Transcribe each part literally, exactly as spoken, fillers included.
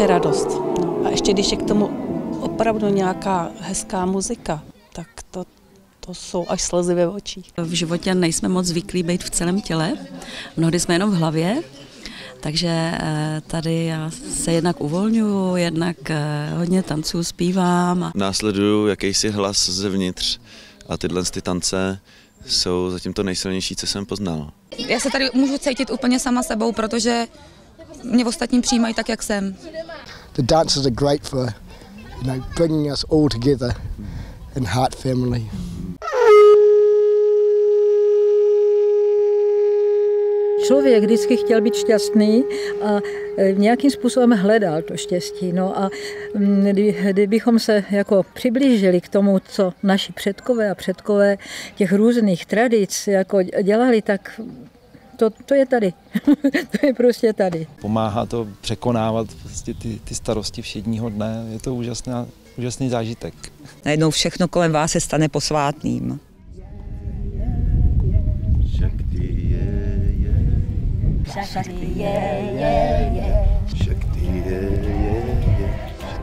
naše radost. No, a ještě když je k tomu opravdu nějaká hezká muzika, tak to, to jsou až slzy ve očích. V životě nejsme moc zvyklí být v celém těle, mnohdy jsme jenom v hlavě, takže tady já se jednak uvolňuji, jednak hodně tancuju, zpívám. Následuju jakýsi hlas zevnitř a tyhle ty tance jsou zatím to nejsilnější, co jsem poznal. Já se tady můžu cítit úplně sama sebou, protože mě ostatní přijímají tak, jak jsem. The dances are great for, you know, bringing us all together in Heart Family. Člověk vždycky chtěl být šťastný a nějakým způsobem hledal to štěstí. No a kdybychom se jako přiblížili k tomu, co naši předkové a předkové těch různých tradic jako dělali, tak to, to je tady. To je prostě tady. Pomáhá to překonávat prostě ty, ty starosti všedního dne. Je to úžasná, úžasný zážitek. Najednou všechno kolem vás se stane posvátným. Shakti je, je, je. Shakti je, je, je.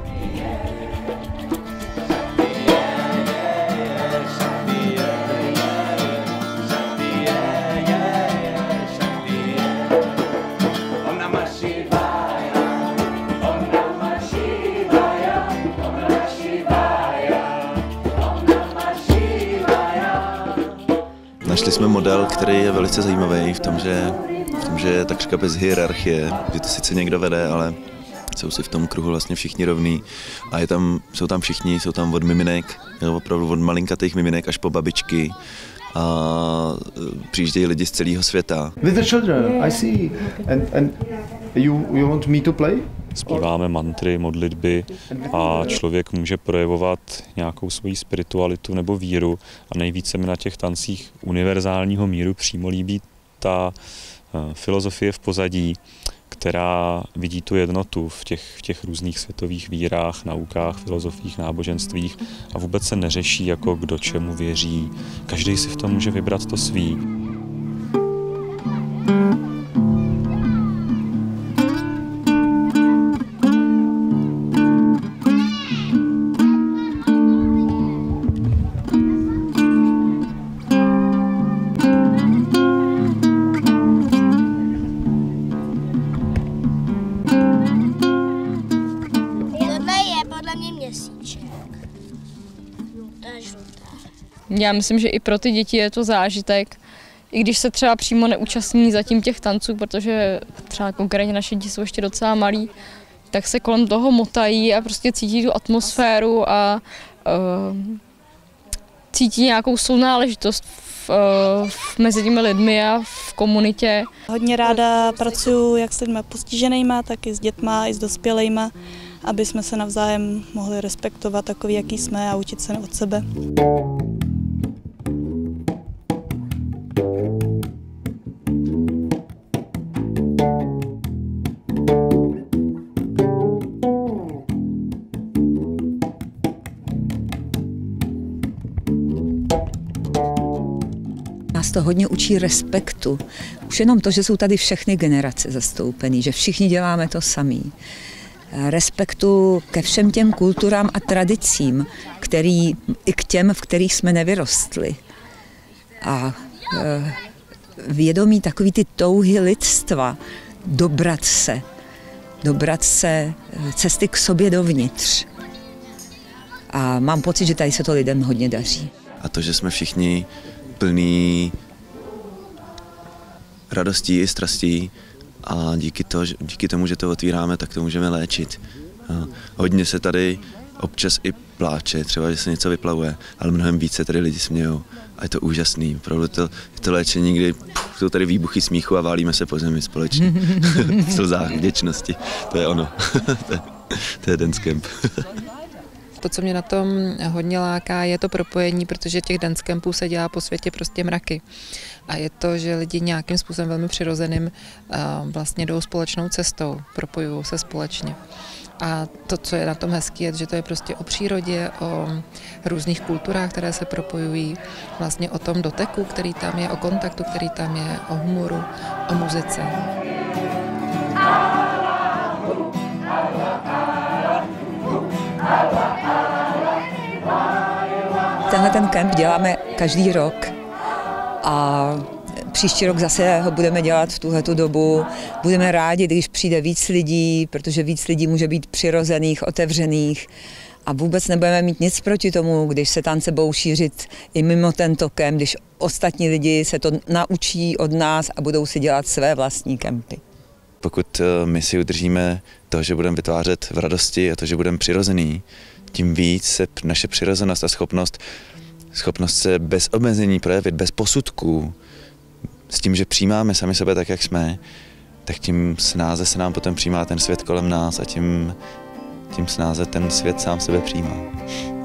Našli jsme model, který je velice zajímavý v tom, že v tom, že je takřka bez hierarchie, že to sice někdo vede, ale jsou si v tom kruhu vlastně všichni rovní a je tam, jsou tam všichni, jsou tam od miminek, opravdu od malinkatých miminek až po babičky a přijíždějí lidi z celého světa. With the children, I see. And, and you, you want me to play? Zpíváme mantry, modlitby a člověk může projevovat nějakou svoji spiritualitu nebo víru a nejvíce mi na těch tancích univerzálního míru přímo líbí ta filozofie v pozadí, která vidí tu jednotu v těch, v těch různých světových vírách, naukách, filozofiích, náboženstvích a vůbec se neřeší, jako kdo čemu věří. Každý si v tom může vybrat to svý. Já myslím, že i pro ty děti je to zážitek, i když se třeba přímo neúčastní zatím těch tanců, protože třeba konkrétně naše děti jsou ještě docela malí, tak se kolem toho motají a prostě cítí tu atmosféru a uh, cítí nějakou sounáležitost v, uh, v, mezi těmi lidmi a v komunitě. Hodně ráda pracuji jak s lidmi postiženýma, tak i s dětma, i s dospělejma, aby jsme se navzájem mohli respektovat takový, jaký jsme a učit se od sebe. Nás to hodně učí respektu. Už jenom to, že jsou tady všechny generace zastoupený, že všichni děláme to samý. Respektu ke všem těm kulturám a tradicím, který, i k těm, v kterých jsme nevyrostli. A e, vědomí takový ty touhy lidstva, dobrat se, dobrat se cesty k sobě dovnitř. A mám pocit, že tady se to lidem hodně daří. A to, že jsme všichni plný radostí i strastí a díky, to, díky tomu, že to otvíráme, tak to můžeme léčit. A hodně se tady občas i pláče, třeba, že se něco vyplavuje, ale mnohem více tady lidi smějou. A je to úžasný, opravdu to, to léčení, kdy pff, jsou tady výbuchy smíchu a válíme se po zemi společně. V slzách vděčnosti, to je ono, to, je, to je dance camp. To, co mě na tom hodně láká, je to propojení, protože těch dance campů se dělá po světě prostě mraky. A je to, že lidi nějakým způsobem velmi přirozeným vlastně jdou společnou cestou, propojují se společně. A to, co je na tom hezké, je, že to je prostě o přírodě, o různých kulturách, které se propojují, vlastně o tom doteku, který tam je, o kontaktu, který tam je, o humoru, o muzice. ten kemp děláme každý rok a příští rok zase ho budeme dělat v tuhletu dobu. Budeme rádi, když přijde víc lidí, protože víc lidí může být přirozených, otevřených a vůbec nebudeme mít nic proti tomu, když se tance budou šířit i mimo tento kemp, když ostatní lidi se to naučí od nás a budou si dělat své vlastní kempy. Pokud my si udržíme to, že budeme vytvářet v radosti a to, že budeme přirozený, tím víc se naše přirozenost a schopnost, schopnost se bez omezení projevit, bez posudků, s tím, že přijímáme sami sebe tak, jak jsme, tak tím snáze se nám potom přijímá ten svět kolem nás a tím, tím snáze ten svět sám sebe přijímá.